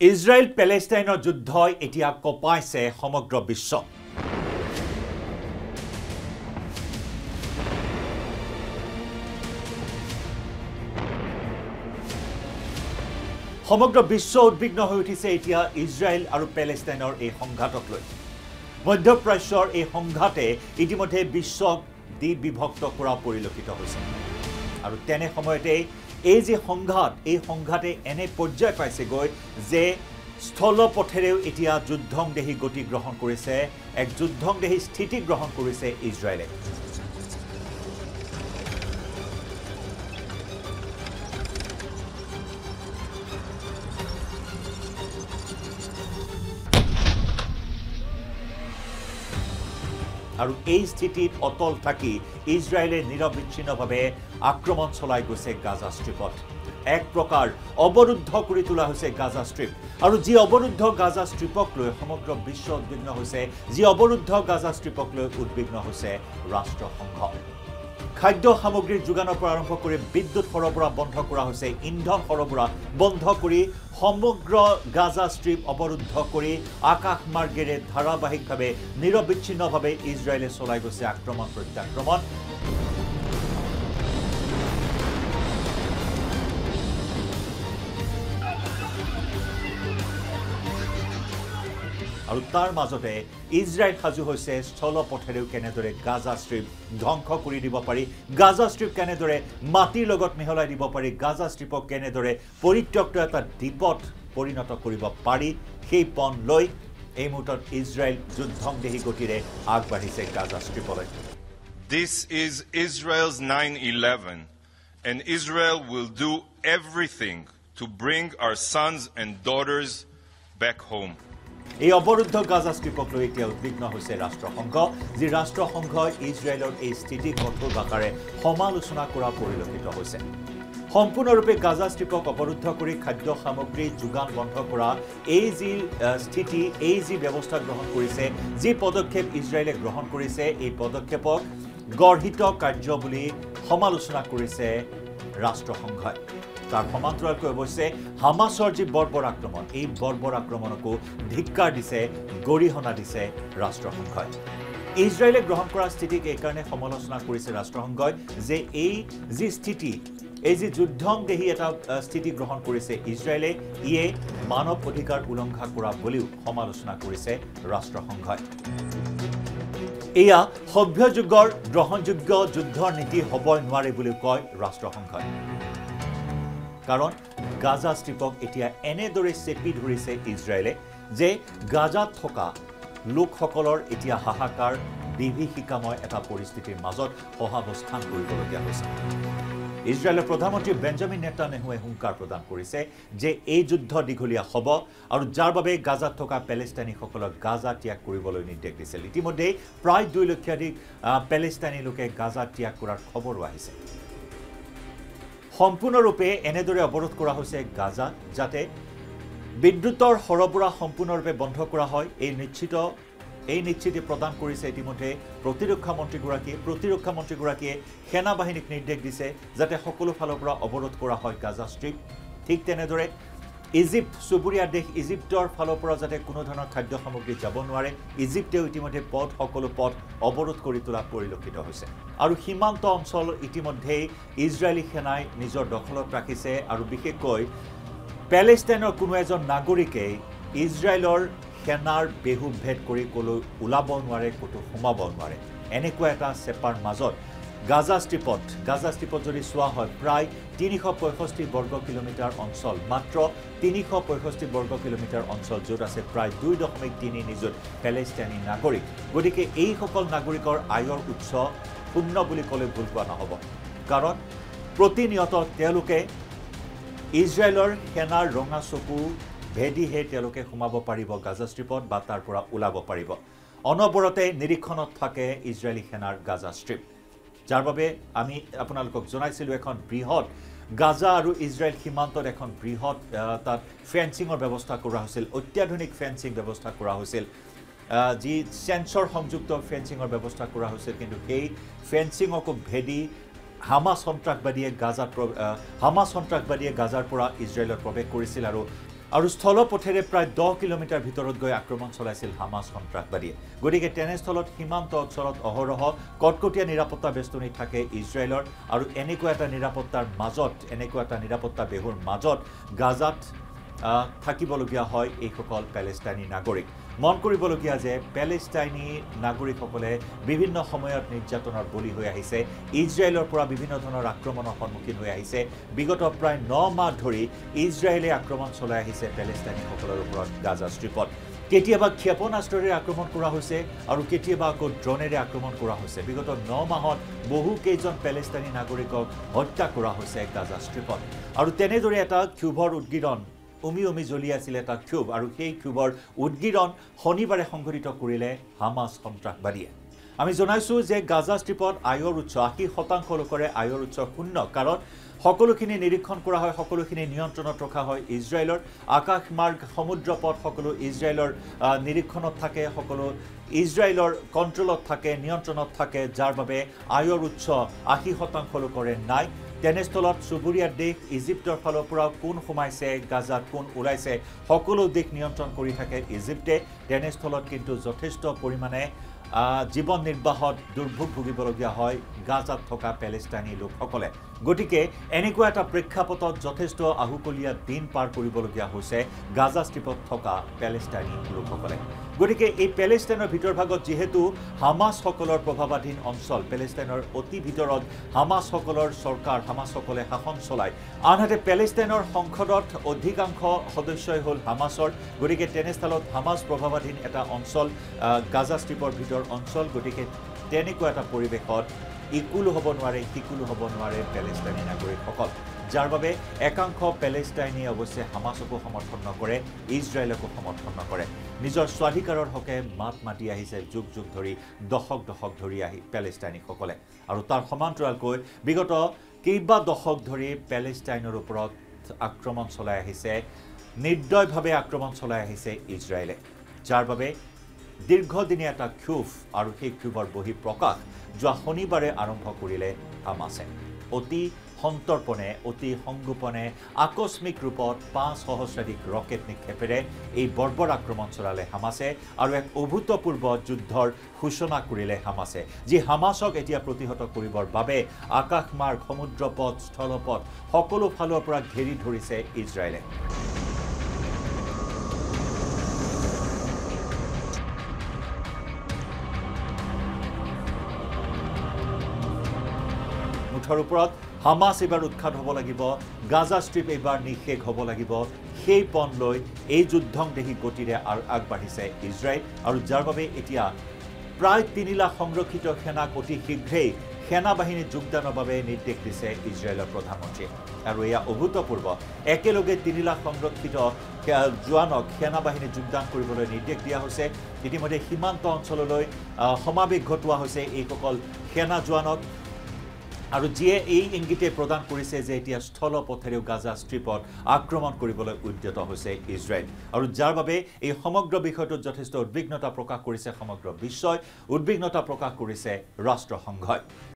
Israel পেলেষ্টাইনৰ যুদ্ধই এতিয়া কপাইছে সমগ্ৰ বিশ্ব সমগ্ৰ বিশ্ব উদ্বিগ্ন হৈ উঠিছে এতিয়া ইজৰাইল আৰু পেলেষ্টাইনৰ এই সংঘাতক লৈ মধ্যপ্ৰাচ্যৰ এই সংঘাতে ইতিমধ্যে বিশ্বক বিভক্ত কৰা পৰিলক্ষিত হৈছে আৰু তেনে সময়তে এই যে সংঘাতে এনে পৰ্যায় পাইছে গৈ যে স্থলপথেৰেও এতিয়া যুদ্ধংদেহী গতি গ্ৰহণ কৰিছে এক যুদ্ধংদেহী স্থিতি গ্ৰহণ কৰিছে ইজৰাইলে আৰু এই স্থিতিত অটল থাকি ইজৰাইলে নিৰবিচ্ছিন্নভাৱে আক্ৰমণ চলাই গৈছে গাজা ষ্ট্ৰিপত এক প্ৰকাৰ অৱৰুদ্ধ কৰি তোলা হৈছে গাজা ষ্ট্ৰিপ আৰু যি অৱৰুদ্ধ গাজা ষ্ট্ৰিপক লৈ সমগ্ৰ বিশ্ব উদ্বিগ্ন হৈছে যি অৱৰুদ্ধ গাজা ষ্ট্ৰিপক লৈ উদ্বিগ্ন হৈছে ৰাষ্ট্ৰসংঘ খাদ্য সামগ্ৰীৰ যোগানৰ পৰা আৰম্ভ কৰি বিদ্যুৎ সৰবৰাহ বন্ধ কৰা হৈছে ইন্ধন সৰবৰাহ বন্ধ কৰি সমগ্ৰ গাজা ষ্ট্ৰিপ অৱৰুদ্ধ কৰি আকাশ মাৰ্গেৰে ধাৰাবাহিকভাৱে নিৰবিচ্ছিন্নভাৱে ইজৰাইলে চলাই গৈছে আক্ৰমণ প্ৰত্যাক্ৰমণ আৰু তাৰ মাজতে ইজৰাইল সাজু হৈছে স্থলপথেৰেও কেনেদৰে গাজা ষ্ট্ৰিপ ধ্বংস কৰি দিব পাৰি গাজা ষ্ট্ৰিপ কেনেদৰে মাটিৰ লগত মিহলাই দিব পাৰি গাজা ষ্ট্ৰিপক কেনেদৰে পৰিত্যক্ত এটা দ্বীপত পৰিণত কৰিব পাৰি সেই পণ লৈ এই মুহূৰ্তত ইজৰাইল যুদ্ধংদেহী গতিৰে আগবাঢ়িছে গাজা ষ্ট্ৰিপলৈ This is Israel's 9/11 and Israel will do everything to bring our sons and daughters back home এই অৱৰুদ্ধ গাজা ষ্ট্ৰিপক লৈ এতিয়া উদ্বিগ্ন হৈছে ৰাষ্ট্ৰসংঘ যি ৰাষ্ট্ৰসংঘই ইজৰাইলৰ এই স্থিতি কঠোৰ ভাষাৰে সমালোচনা কৰা পৰিলক্ষিত হৈছে সম্পূৰ্ণৰূপে গাজা ষ্ট্ৰিপক অৱৰুদ্ধ কৰি খাদ্য সামগ্ৰী যোগান বন্ধ কৰা এই যি স্থিতি এই যি ব্যৱস্থা গ্ৰহণ কৰিছে যি পদক্ষেপ ইজৰাইলে গ্ৰহণ কৰিছে এই পদক্ষেপক গৰ্হিত কাৰ্য বুলি সমালোচনা কৰিছে ৰাষ্ট্ৰসংঘই তাৰ সমান্তৰালকৈ অৱশ্যে হামাছৰ যি বৰ্বৰ আক্ৰমণ এই বৰ্বৰ আক্ৰমণকো ধিক্কাৰ দিছে গৰিহণা দিছে ৰাষ্ট্ৰসংঘই ইজৰাইলে গ্ৰহণ কৰা স্থিতিক এইকাৰণে সমালোচনা কৰিছে ৰাষ্ট্ৰসংঘই যে এই যি স্থিতি এই যি যুদ্ধংদেহী এটা স্থিতি গ্ৰহণ কৰিছে ইজৰাইলে ইয়ে মানৱ অধিকাৰ উলংঘা কৰা বুলিও সমালোচনা কৰিছে ৰাষ্ট্ৰসংঘই এয়া সভ্য যুগৰ গ্ৰহণযোগ্য যুদ্ধৰ নীতি হ'বই নোৱাৰে বুলি কয় ৰাষ্ট্ৰসংঘই কাৰণ গাজা ষ্ট্ৰিপক এতিয়া এনেদৰে চেপি ধৰিছে ইজৰাইলে যে গাজাত থকা লোকসকলৰ এতিয়া হাহাকাৰ বিভীষিকাময় এটা পৰিস্থিতিৰ মাজত সহাৱস্থান কৰিবলগীয়া হৈছে ইজৰাইলৰ প্ৰধানমন্ত্ৰী বেঞ্জামিন নেতান্যাহুৱে হুংকাৰ প্ৰদান কৰিছে যে এই যুদ্ধ দীঘলীয়া হ'ব আৰু যাৰ বাবে গাজাত থকা পেলেষ্টাইনীসকলক গাজা ত্যাগ কৰিবলৈ নিৰ্দেশ দিছিল ইতিমধ্যে প্ৰায় 2 লক্ষাধিক পেলেষ্টাইনী লোকে গাজা ত্যাগ কৰাৰ খবৰো আহিছে সম্পূৰ্ণৰূপে এনেদৰে অৱৰোধ কৰা হৈছে গাজা যাতে বিদ্যুতৰ সৰবৰাহ সম্পূৰ্ণৰূপে বন্ধ কৰা হয় এই নিশ্চিতি প্ৰদান কৰিছে ইতিমধ্যে প্ৰতিৰক্ষা মন্ত্ৰীগৰাকীয়ে সেনা বাহিনীক নিৰ্দেশ দিছে যাতে সকলো ফালৰ পৰা অৱৰোধ কৰা হয় গাজা ষ্ট্ৰিপ ঠিক তেনেদৰে ইজিপ্ত চুবুৰীয়া দেশ ইজিপ্তৰ ফালৰ পৰা যাতে কোনো ধৰণৰ খাদ্য সামগ্ৰী যাব নোৱাৰে ইজিপ্তেও ইতিমধ্যে সকলো পথ অৱৰোধ কৰি তোলা পৰিলক্ষিত হৈছে আৰু সীমান্ত অঞ্চল ইতিমধ্যে ইজৰাইলী সেনাই নিজৰ দখলত ৰাখিছে আৰু বিশেষকৈ পেলেষ্টাইনৰ কোনো এজন নাগৰিকে ইজৰাইলৰ সেনাৰ বেহুভেদ কৰি কলৈ ওলাব নোৱাৰে ক'তো সোমাব নোৱাৰে এনেকুৱা এটা চেপাৰ মাজত গাজা ষ্ট্ৰিপত যদি চোৱা হয় প্ৰায় 365 বৰ্গ কিলোমিটাৰ অঞ্চল মাত্ৰ 365 বৰ্গ কিলোমিটাৰ অঞ্চল য'ত আছে প্ৰায় 2.3 নিযুত পেলেষ্টাইনী নাগৰিক গতিকে এইসকল নাগৰিকৰ আয়ৰ উৎস শূন্য বুলি ক'লে ভুল কোৱা নহ'ব কাৰণ প্ৰতিনিয়ত তেওঁলোকে ইজৰাইলৰ সেনাৰ ৰঙা চকু ভেদিহে তেওঁলোকে সোমাব পাৰিব গাজা ষ্ট্ৰিপত বা তাৰ পৰা ওলাব পাৰিব অনবৰতে নিৰীক্ষণত থাকে ইজৰাইলী সেনাৰ গাজা ষ্ট্ৰিপ যাৰ বাবে আমি আপোনালোকক জনাইছিলোঁ এখন বৃহৎ গাজা আৰু ইজৰাইল সীমান্তত এখন বৃহৎ তাত ফেন্সিঙৰ ব্যৱস্থা কৰা হৈছিল অত্যাধুনিক ফেন্সিং ব্যৱস্থা কৰা হৈছিল যি সেন্সৰ সংযুক্ত ফেন্সিঙৰ ব্যৱস্থা কৰা হৈছিল কিন্তু সেই ফেন্সিঙকো ভেদি হামাছ সন্ত্ৰাসবাদীয়ে গাজাৰ পৰা ইজৰাইলত প্ৰৱেশ কৰিছিল আৰু আৰু স্থলপথেৰে প্ৰায় 10 কিলোমিটাৰ ভিতৰত গৈ আক্ৰমণ চলাইছিল হামাস সন্ত্ৰাসবাদীয়ে গতিকে তেনেস্থলত সীমান্ত অঞ্চলত অহৰহ কটকটীয়া নিৰাপত্তা বেষ্টনী থাকে ইজৰাইলৰ আৰু এনেকুৱা এটা নিৰাপত্তাৰ মাজত এনেকুৱা এটা নিৰাপত্তা বেহুৰ মাজত গাজাত থাকিবলগীয়া হয় এইসকল পেলেষ্টাইনী নাগৰিক মন কৰিবলগীয়া যে পেলেষ্টাইনী নাগৰিকসকলে বিভিন্ন সময়ত নিৰ্যাতনৰ বলি হৈ আহিছে ইজৰাইলৰ পৰা বিভিন্ন ধৰণৰ আক্ৰমণৰ সন্মুখীন হৈ আহিছে বিগত প্ৰায় 9 মাহ ধৰি ইজৰাইলে আক্ৰমণ চলাই আহিছে পেলেষ্টাইনীসকলৰ ওপৰত গাজা ষ্ট্ৰিপত কেতিয়াবা ক্ষেপণাস্ত্ৰৰে আক্ৰমণ কৰা হৈছে আৰু কেতিয়াবা আকৌ ড্ৰোনেৰে আক্ৰমণ কৰা হৈছে বিগত 9 মাহত বহু কেইজন পেলেষ্টাইনী নাগৰিকক হত্যা কৰা হৈছে গাজা ষ্ট্ৰিপত আৰু তেনেদৰে এটা ক্ষোভৰ উদ্গীৰণ উমি জ্বলি আছিল এটা ক্ষোভ আৰু সেই ক্ষোভৰ উদ্গীৰণ শনিবাৰে সংঘটিত কৰিলে হামাস সন্ত্ৰাসবাদীয়ে আমি জনাইছো যে গাজা ষ্ট্ৰিপত আয়ৰ উৎস 80% লোকৰে আয়ৰ উৎস শূন্য কাৰণ সকলোখিনি নিৰীক্ষণ কৰা হয় সকলোখিনি নিয়ন্ত্ৰণত ৰখা হয় ইজৰাইলৰ আকাশ মাৰ্গ সমুদ্ৰ পথ সকলো ইজৰাইলৰ নিৰীক্ষণত থাকে সকলো ইজৰাইলৰ কন্ট্ৰোলত থাকে নিয়ন্ত্ৰণত থাকে যাৰ বাবে আয়ৰ উৎস 80% লোকৰে নাই তেনেস্থলত চুবুৰীয়া দেশ ইজিপ্তৰ ফালৰ পৰা কোন সোমাইছে গাজাত কোন ওলাইছে সকলো দিশ নিয়ন্ত্ৰণ কৰি থাকে ইজিপ্তে তেনেস্থলত কিন্তু যথেষ্ট পৰিমাণে জীৱন নিৰ্বাহত দুৰ্ভোগ ভুগিবলগীয়া হয় গাজাত থকা পেলেষ্টাইনী লোকসকলে গতিকে এনেকুৱা এটা প্ৰেক্ষাপটত যথেষ্ট আহুকলীয়া দিন পাৰ কৰিবলগীয়া হৈছে গাজা ষ্ট্ৰিপত থকা পেলেষ্টাইনী লোকসকলে গতিকে এই পেলেষ্টাইনৰ ভিতৰভাগত যেহেতু হামাসকলৰ প্ৰভাৱাধীন অঞ্চল পেলেষ্টাইনৰ অতি ভিতৰত হামাসকলৰ চৰকাৰ হামাসকলে শাসন চলায় আনহাতে পেলেষ্টাইনৰ সংসদত অধিকাংশ সদস্যই হ'ল হামাছৰ গতিকে তেনেস্থলত হামাছ প্ৰভাৱাধীন এটা অঞ্চল গাজা ষ্ট্ৰিপৰ ভিতৰ অঞ্চল গতিকে তেনেকুৱা এটা পৰিৱেশত ইকুলো হ'ব নোৱাৰে সিকুলো হ'ব নোৱাৰে পেলেষ্টাইনী নাগৰিকসকল যাৰ বাবে একাংশ পেলেষ্টাইনী অৱশ্যে হামাছকো সমৰ্থন নকৰে ইজৰাইলকো সমৰ্থন নকৰে নিজৰ স্বাধিকাৰৰ হকে মাত মাতি আহিছে যুগ যুগ ধৰি দশক ধৰি আহি পেলেষ্টাইনীসকলে আৰু তাৰ সমান্তৰালকৈ বিগত কেইবা দশক ধৰি পেলেষ্টাইনৰ ওপৰত আক্ৰমণ চলাই আহিছে নিৰ্দয়ভাৱে আক্ৰমণ চলাই আহিছে ইজৰাইলে যাৰ বাবে দীৰ্ঘদিনীয়া এটা ক্ষোভ আৰু সেই ক্ষোভৰ বহি প্ৰকাশ যোৱা শনিবাৰে আৰম্ভ কৰিলে হামাছে অতি সন্তৰ্পণে অতি সংগোপনে আকস্মিক ৰূপত 5 সহস্ৰাধিক ৰকেট নিক্ষেপেৰে এই বৰ্বৰ আক্ৰমণ চলালে হামাছে আৰু এক অভূতপূৰ্ব যুদ্ধৰ সূচনা কৰিলে হামাছে যি হামাছক এতিয়া প্ৰতিহত কৰিবৰ বাবে আকাশমাৰ্গ সমুদ্ৰপথ স্থলপথ সকলো ফালৰ পৰা ঘেৰি ধৰিছে ইজৰাইলে মুঠৰ ওপৰত হামাস এবাৰ উৎখাত হ'ব লাগিব গাজা ষ্ট্ৰিপ এবাৰ নিশেষ হ'ব লাগিব সেই পণ লৈ এই যুদ্ধং দেহি গতিৰে আগবাঢ়িছে ইজৰাইল আৰু যাৰ বাবে এতিয়া প্ৰায় 3 লাখ সংৰক্ষিত সেনাক অতি শীঘ্ৰেই সেনা বাহিনী যোগদানৰ বাবে নিৰ্দেশ দিছে ইজৰাইলৰ প্ৰধানমন্ত্ৰী আৰু এয়া অভূতপূৰ্ব একেলগে 3 লাখ সংৰক্ষিত জোৱানক সেনা বাহিনী যোগদান কৰিবলৈ নিৰ্দেশ দিয়া হৈছে ইতিমধ্যে সীমান্ত অঞ্চললৈ সমাৱেশ ঘটোৱা হৈছে এইসকল সেনা জোৱানক আৰু যিয়ে এই ইংগিতে প্ৰদান কৰিছে যে এতিয়া স্থলপথেৰেও গাজা ষ্ট্ৰিপত আক্ৰমণ কৰিবলৈ উদ্যত হৈছে ইজৰাইল আৰু যাৰ বাবে এই সমগ্ৰ বিষয়টোত যথেষ্ট উদ্বিগ্নতা প্ৰকাশ কৰিছে সমগ্ৰ বিশ্বই উদ্বিগ্নতা প্ৰকাশ কৰিছে ৰাষ্ট্ৰসংঘই